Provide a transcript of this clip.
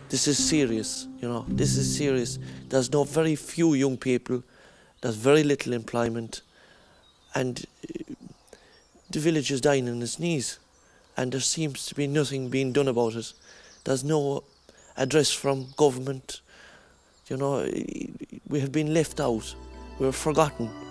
this is serious, you know, this is serious. There's no very few young people, there's very little employment, and the village is dying on its knees, and there seems to be nothing being done about it. There's no address from government, you know, we have been left out, we were forgotten.